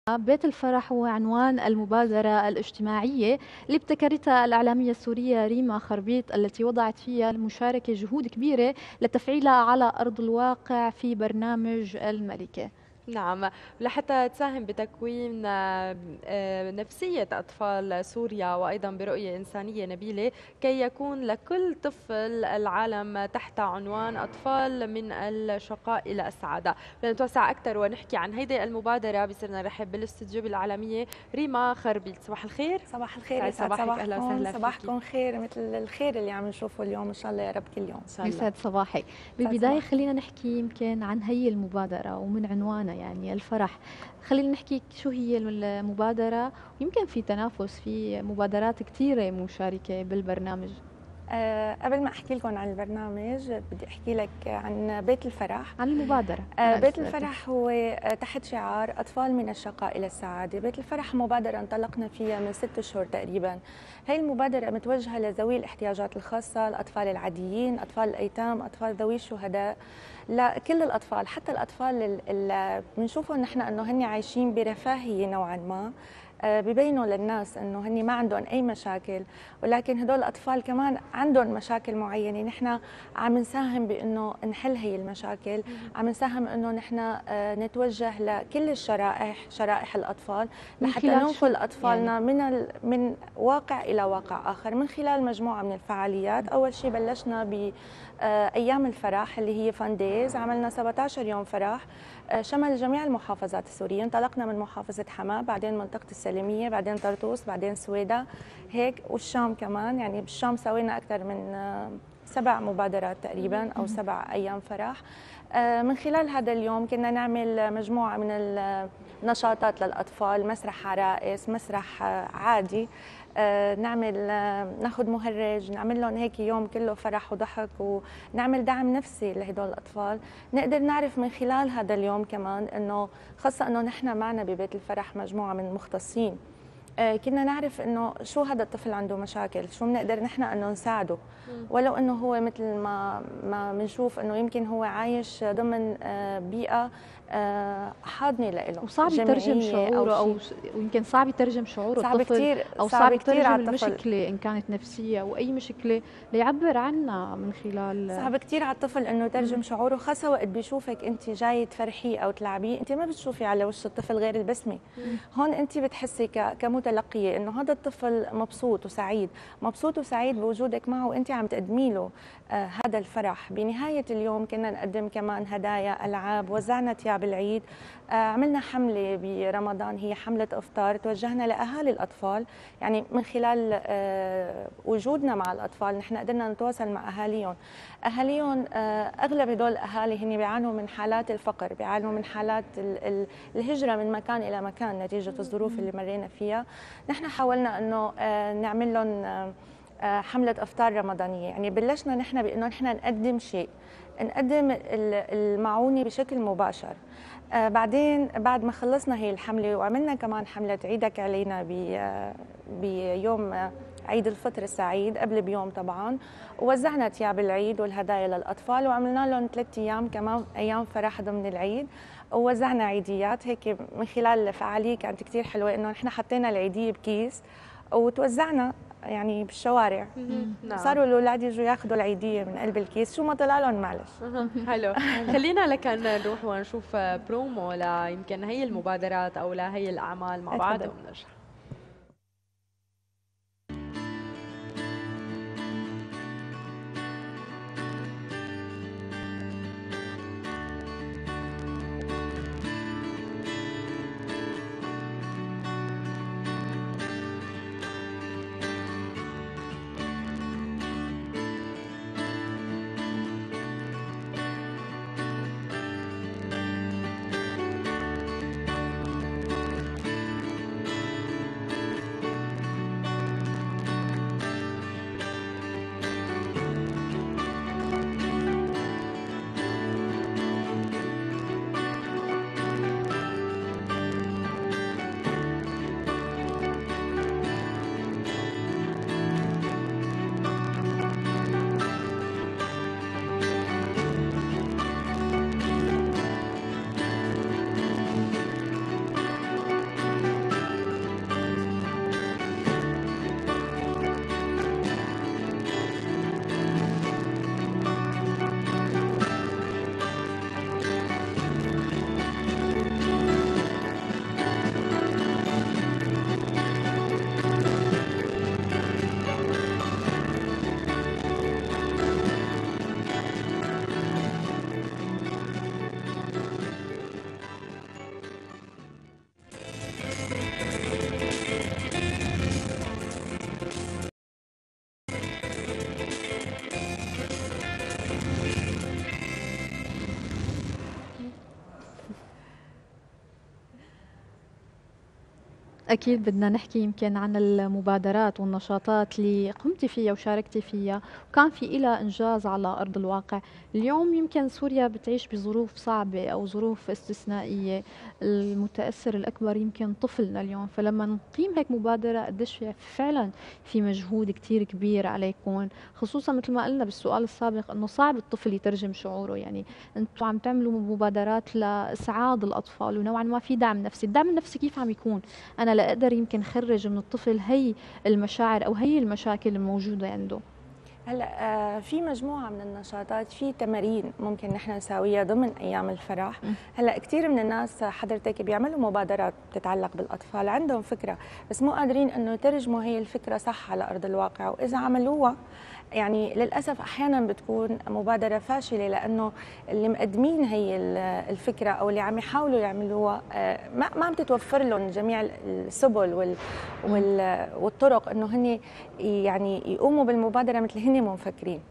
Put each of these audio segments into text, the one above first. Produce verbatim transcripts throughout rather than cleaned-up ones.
بيت الفرح هو عنوان المبادرة الاجتماعية اللي ابتكرتها الإعلامية السورية ريما خربيط، التي وضعت فيها المشاركة جهود كبيرة لتفعيلها على أرض الواقع في برنامج الملكة. نعم، لحتى تساهم بتكوين آه، آه، نفسية أطفال سوريا، وأيضا برؤية إنسانية نبيلة كي يكون لكل طفل العالم تحت عنوان أطفال من الشقاء إلى السعادة. لنتوسع أكثر ونحكي عن هيدي المبادرة بصرنا نرحب بالاستديو بالعالمية ريما خربيل. صباح الخير. صباح الخير، يسعد صباحك، أهلا وسهلا فيكي. صباحكم خير مثل الخير اللي عم نشوفه اليوم إن شاء الله يا رب كل يوم. يسعد صباحك. بالبداية خلينا نحكي يمكن عن هي المبادرة ومن عنوانها يعني الفرح. خلينا نحكي شو هي المبادرة، ويمكن في تنافس في مبادرات كثيرة مشاركة بالبرنامج. أه قبل ما احكي لكم عن البرنامج بدي احكي لك عن بيت الفرح. عن المبادرة. أه بيت الفرح هو تحت شعار اطفال من الشقاء الى السعاده. بيت الفرح مبادره انطلقنا فيها من ست شهور تقريبا. هي المبادره متوجهه لذوي الاحتياجات الخاصه، الاطفال العاديين، اطفال الايتام، اطفال ذوي الشهداء، لكل الاطفال، حتى الاطفال اللي بنشوفهم نحن انه هن عايشين برفاهيه نوعا ما، ببينوا للناس انه هني ما عندهم اي مشاكل، ولكن هدول الاطفال كمان عندهم مشاكل معينه. نحن عم نساهم بانه نحل هي المشاكل، عم نساهم انه نحن نتوجه لكل الشرائح، شرائح الاطفال، لحتى ننقل اطفالنا يعني من ال... من واقع الى واقع اخر من خلال مجموعه من الفعاليات. اول شيء بلشنا ب ايام الفرح اللي هي فان دايز، عملنا سبعة عشر يوم فرح شمل جميع المحافظات السوريه. انطلقنا من محافظه حما، بعدين منطقه السلميه، بعدين طرطوس، بعدين سويدا هيك، والشام كمان. يعني بالشام سوينا اكثر من سبع مبادرات تقريبا او سبع ايام فرح. من خلال هذا اليوم كنا نعمل مجموعه من النشاطات للاطفال، مسرح عرائس، مسرح عادي، نعمل ناخذ مهرج، نعمل لهم هيك يوم كله فرح وضحك، ونعمل دعم نفسي لهدول الاطفال. نقدر نعرف من خلال هذا اليوم كمان انه خاصه انه نحن معنا ببيت الفرح مجموعه من المختصين، كنا نعرف انه شو هذا الطفل عنده مشاكل، شو بنقدر نحن انه نساعده، ولو انه هو مثل ما ما بنشوف انه يمكن هو عايش ضمن بيئه حاضنه له، وصعب يترجم شعوره، او يمكن صعب يترجم شعوره صعب الطفل، كتير، او صعب, صعب كتير يترجم المشكله ان كانت نفسيه او اي مشكله ليعبر عنها من خلال. صعب كتير على الطفل انه يترجم شعوره، خاصه وقت بيشوفك انت جاي تفرحيه او تلعبيه، انت ما بتشوفي على وش الطفل غير البسمه. هون انت بتحسي كمتلقيه انه هذا الطفل مبسوط وسعيد، مبسوط وسعيد بوجودك معه وانت عم تقدمي له آه هذا الفرح. بنهايه اليوم كنا نقدم كمان هدايا، العاب، وزعنا ثياب العيد، آه عملنا حمله برمضان هي حمله افطار، توجهنا لاهالي الاطفال. يعني من خلال آه وجودنا مع الاطفال نحن قدرنا نتواصل مع اهاليهم. اهاليهم آه اغلب هدول الاهالي هن بيعانوا من حالات الفقر، بيعانوا من حالات الهجره من مكان الى مكان نتيجه الظروف اللي مرينا فيها. نحن حاولنا انه آه نعمل لهم آه حملة إفطار رمضانية. يعني بلشنا نحن بأنه نحن نقدم شيء، نقدم المعونة بشكل مباشر. آه بعدين بعد ما خلصنا هي الحملة وعملنا كمان حملة عيدك علينا بيوم عيد الفطر السعيد قبل بيوم طبعا، ووزعنا ثياب العيد والهدايا للأطفال، وعملنا لهم ثلاث أيام كمان أيام فرح ضمن العيد، ووزعنا عيديات هيك من خلال فعالية كانت كتير حلوة، إنه نحن حطينا العيدية بكيس وتوزعنا يعني بالشوارع. نعم. صاروا الاولاد يجوا ياخذوا العيديه من قلب الكيس، شو ما طلع لهم معلش. حلو. خلينا لكن نروح ونشوف برومو لا يمكن هي المبادرات او لا هي الاعمال مع بعض ونرجع. أكيد بدنا نحكي يمكن عن المبادرات والنشاطات اللي قمتي فيها وشاركتي فيها وكان في إلها إنجاز على أرض الواقع. اليوم يمكن سوريا بتعيش بظروف صعبة أو ظروف استثنائية، المتأثر الأكبر يمكن طفلنا اليوم، فلما نقيم هيك مبادرة قديش في- فعلا في مجهود كتير كبير عليكم، خصوصا مثل ما قلنا بالسؤال السابق أنه صعب الطفل يترجم شعوره. يعني أنتم عم تعملوا مبادرات لإسعاد الأطفال ونوعا ما في دعم نفسي. الدعم النفسي كيف عم يكون؟ أنا لأقدر يمكن خرج من الطفل هي المشاعر أو هي المشاكل الموجودة عنده. هلا آه، في مجموعه من النشاطات، في تمارين ممكن نحن نساويها ضمن ايام الفرح. هلا كثير من الناس حضرتك بيعملوا مبادرات بتتعلق بالاطفال، عندهم فكره بس مو قادرين انه يترجموا هي الفكره صح على ارض الواقع، واذا عملوها يعني للاسف احيانا بتكون مبادره فاشله، لانه اللي مقدمين هي الفكره او اللي عم يحاولوا يعملوها آه، ما ما عم تتوفر لهم جميع السبل وال وال والطرق انه هن يعني يقوموا بالمبادره مثل هن مفكرين.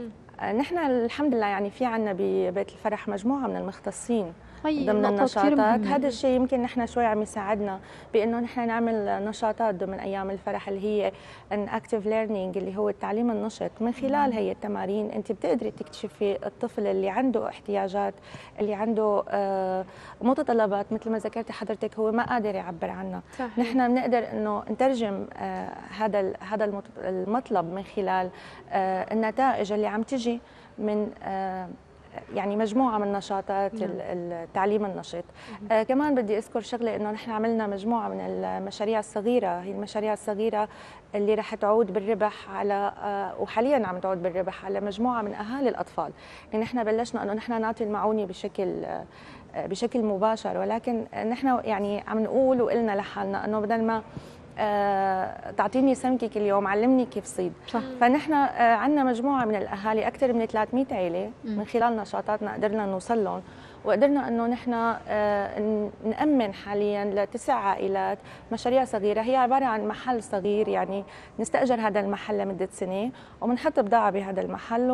نحن الحمد لله يعني في عنا ببيت الفرح مجموعه من المختصين ضمن النشاطات. هذا الشيء يمكن نحن شوي عم يساعدنا بانه نحن نعمل نشاطات ضمن ايام الفرح اللي هي ان اكتيف ليرنينج، اللي هو التعليم النشط. من خلال هي التمارين انت بتقدري تكتشفي الطفل اللي عنده احتياجات، اللي عنده آه متطلبات مثل ما ذكرتي حضرتك هو ما قادر يعبر عنها. صحيح. نحن بنقدر انه نترجم آه هذا هذا المطلب من خلال آه النتائج اللي عم تجي من آه يعني مجموعه من نشاطات التعليم النشط. آه كمان بدي اذكر شغله، انه نحن عملنا مجموعه من المشاريع الصغيره، هي المشاريع الصغيره اللي رح تعود بالربح على آه وحاليا عم تعود بالربح على مجموعه من اهالي الاطفال. يعني نحن بلشنا انه نحن نعطي المعونه بشكل آه بشكل مباشر، ولكن نحن يعني عم نقول وقلنا لحالنا انه بدل ما آه، تعطيني سمكه كل يوم علمني كيف صيد. صح. فنحن آه، عندنا مجموعه من الاهالي اكثر من ثلاثمئة عائله من خلال نشاطاتنا قدرنا نوصل لهم، وقدرنا انه نحن آه، نامن حاليا لتسع عائلات مشاريع صغيره، هي عباره عن محل صغير، يعني نستاجر هذا المحل لمده سنه وبنحط بضاعه بهذا المحل،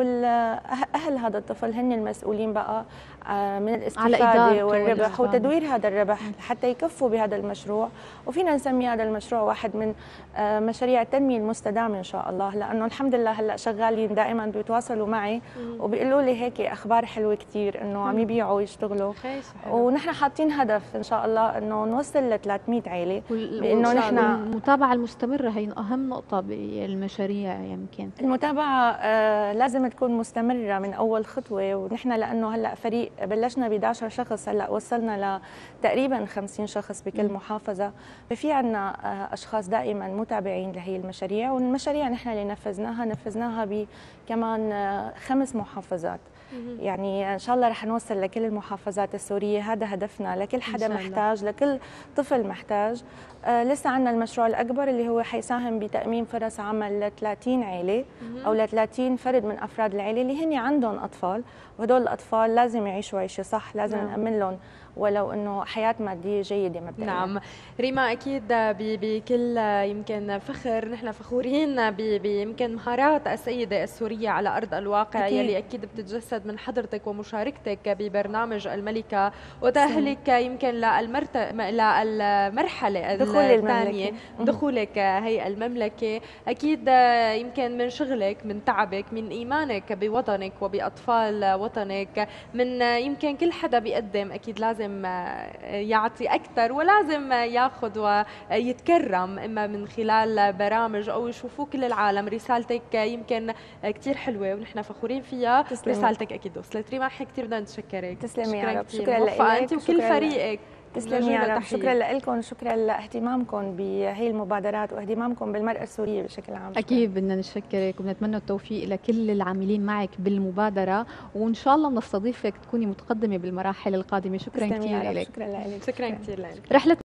واهل هذا الطفل هن المسؤولين بقى من الاستفاده والربح وتدوير هذا الربح حتى يكفوا بهذا المشروع. وفينا نسمي هذا المشروع واحد من مشاريع التنميه المستدامه ان شاء الله، لانه الحمد لله هلا شغالين دائما بيتواصلوا معي وبيقولوا لي هيك اخبار حلوه كثير انه عم يبيعوا ويشتغلوا، ونحن حاطين هدف ان شاء الله انه نوصل ل ثلاثمئة عائله، بانه نحن المتابعه المستمره هي اهم نقطه بالمشاريع. يمكن المتابعه آه لازم تكون مستمره من اول خطوه، ونحن لانه هلا فريق بلشنا ب إحدى عشر شخص، هلا وصلنا لتقريبا خمسين شخص بكل محافظه، ففي عندنا آه اشخاص دائما متابعين لهي المشاريع. والمشاريع نحن اللي نفذناها نفذناها بكمان آه خمس محافظات، يعني ان شاء الله رح نوصل لكل المحافظات السوريه. هذا هدفنا، لكل حدا محتاج، لكل طفل محتاج. آه لسه عندنا المشروع الاكبر اللي هو حيساهم بتامين فرص عمل ل ثلاثين عائله او ل ثلاثين فرد من افراد العائله اللي هن عندهم اطفال، وهدول الاطفال لازم يعيشوا عيشه صح، لازم نعم. نامن لهم ولو انه حياه ماديه جيده مبدئيا. نعم ريما، اكيد بكل يمكن فخر نحن فخورين بيمكن مهارات السيده السوريه على ارض الواقع أكيد. يلي اكيد بتتجسد من حضرتك ومشاركتك ببرنامج الملكه وتاهلك يمكن للمرتبه للمرحله الثانيه دخولك هي المملكه. اكيد يمكن من شغلك، من تعبك، من ايمانك بوطنك وباطفال وطنك، من يمكن كل حدا بيقدم اكيد لازم يعطي أكثر ولازم ياخذ ويتكرم، إما من خلال برامج أو يشوفوه كل العالم. رسالتك يمكن كثير حلوة ونحن فخورين فيها. تسلمي. رسالتك أكيد وصلت. ريما كثير بدنا نتشكرك. تسلمي يا رب. شكرا لك أنت وكل فريقك. تسلمي يا رب. شكرا لكم، شكرا لاهتمامكم بهي المبادرات واهتمامكم بالمرأة السورية بشكل عام. أكيد بدنا نشكرك وبنتمنى التوفيق لكل العاملين معك بالمبادرة، وإن شاء الله بنستضيفك تكوني متقدمة بالمراحل القادمة. شكرا كثير لك. شكرا لك. شكرا كثير لك. رحلة